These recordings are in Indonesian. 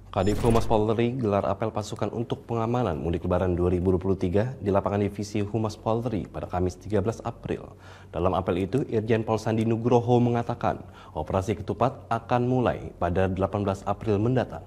Kadif Humas Polri gelar apel pasukan untuk pengamanan mudik Lebaran 2023 di lapangan Divisi Humas Polri pada Kamis 13 April. Dalam apel itu, Irjen Pol Sandi Nugroho mengatakan operasi ketupat akan mulai pada 18 April mendatang.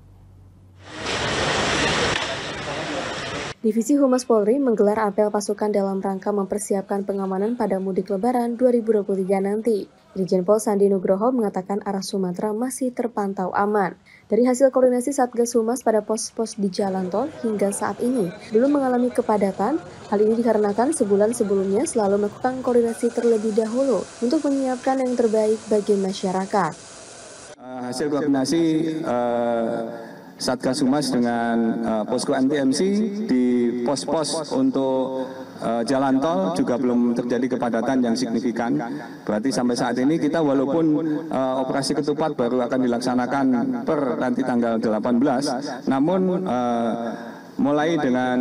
Divisi Humas Polri menggelar apel pasukan dalam rangka mempersiapkan pengamanan pada mudik Lebaran 2023 nanti. Irjen Pol Sandi Nugroho mengatakan arah Sumatera masih terpantau aman. Dari hasil koordinasi Satgas Humas pada pos-pos di jalan tol hingga saat ini belum mengalami kepadatan. Hal ini dikarenakan sebulan sebelumnya selalu melakukan koordinasi terlebih dahulu untuk menyiapkan yang terbaik bagi masyarakat. Hasil koordinasi Satgas Humas dengan posko NTMC di pos-pos untuk jalan tol juga belum terjadi kepadatan yang signifikan. Berarti sampai saat ini kita walaupun operasi ketupat baru akan dilaksanakan per nanti tanggal 18, namun mulai dengan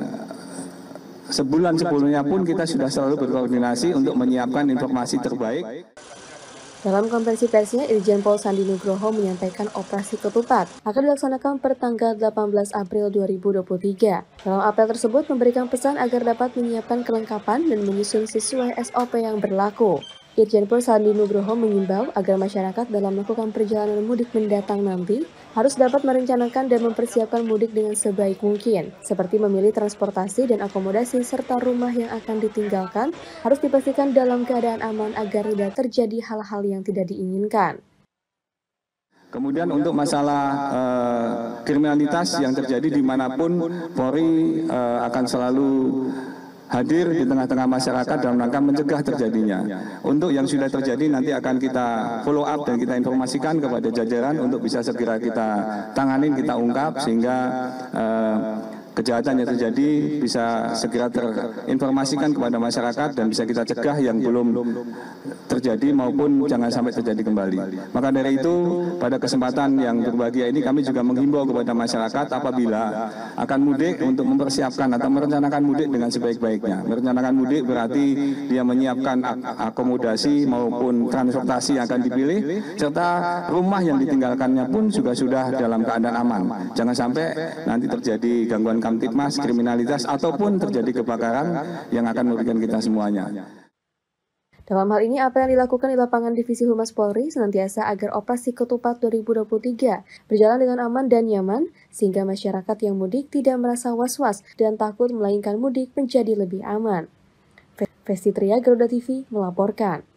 sebulan sebelumnya pun kita sudah selalu berkoordinasi untuk menyiapkan informasi terbaik. Dalam konferensi persnya, Irjen Pol Sandi Nugroho menyampaikan operasi ketupat akan dilaksanakan per tanggal 18 April 2023. Dalam apel tersebut memberikan pesan agar dapat menyiapkan kelengkapan dan menyusun sesuai SOP yang berlaku. Irjen Pol Sandi Nugroho mengimbau agar masyarakat dalam melakukan perjalanan mudik mendatang nanti harus dapat merencanakan dan mempersiapkan mudik dengan sebaik mungkin, seperti memilih transportasi dan akomodasi serta rumah yang akan ditinggalkan harus dipastikan dalam keadaan aman agar tidak terjadi hal-hal yang tidak diinginkan. Kemudian untuk masalah kriminalitas yang terjadi dimanapun, Polri akan selalu hadir di tengah-tengah masyarakat dalam rangka mencegah terjadinya. Untuk yang sudah terjadi nanti akan kita follow up dan kita informasikan kepada jajaran untuk bisa segera kita tanganin, kita ungkap sehingga kejahatan yang terjadi bisa segera terinformasikan kepada masyarakat dan bisa kita cegah yang belum terjadi maupun jangan sampai terjadi kembali. Maka dari itu pada kesempatan yang berbahagia ini kami juga menghimbau kepada masyarakat apabila akan mudik untuk mempersiapkan atau merencanakan mudik dengan sebaik-baiknya. Merencanakan mudik berarti dia menyiapkan akomodasi maupun transportasi yang akan dipilih serta rumah yang ditinggalkannya pun juga sudah dalam keadaan aman. Jangan sampai nanti terjadi gangguan Kamtibmas, kriminalitas, ataupun terjadi kebakaran yang akan merugikan kita semuanya. Dalam hal ini, apa yang dilakukan di lapangan Divisi Humas Polri senantiasa agar operasi ketupat 2023 berjalan dengan aman dan nyaman, sehingga masyarakat yang mudik tidak merasa was-was dan takut melainkan mudik menjadi lebih aman. Vesti Tria, Garuda TV, melaporkan.